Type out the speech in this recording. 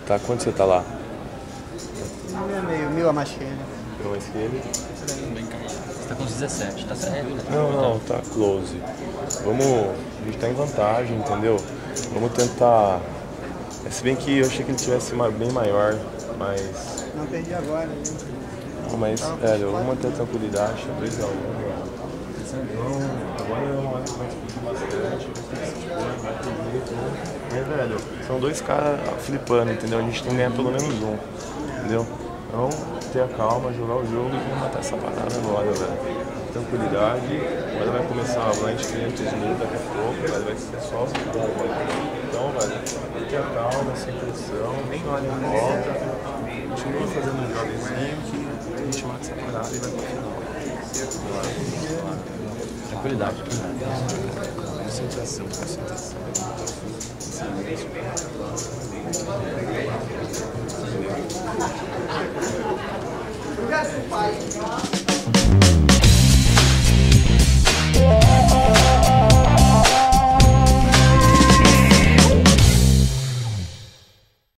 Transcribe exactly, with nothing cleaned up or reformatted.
Tá, quanto você tá lá? Meio, meio, mil a mais que ele. Mil mais que ele? Você tá com os dezessete, tá certo? Não, não, tá close. Vamos. A gente tá em vantagem, entendeu? Vamos tentar. Se bem que eu achei que ele tivesse ma- bem maior, mas. Não perdi agora, né? Não, mas, velho, vamos manter a tranquilidade, tá dois a um. Então, agora é uma hora que vai discutir bastante, vai se expor, vai ter jeito, né? Mas, velho, são dois caras flipando, entendeu? A gente tem que ganhar pelo menos um, entendeu? Então, ter a calma, jogar o jogo e vamos matar essa parada agora, velho. Tranquilidade, agora vai começar a avalanche quinhentos mil daqui a pouco, velho, vai ser só os bombas. Então, velho, ter a calma, sem pressão, nem olha em volta, continua fazendo um jogozinho que a gente mata essa parada e vai pro final. Tranquilidade. Concentração, concentração. Silêncio.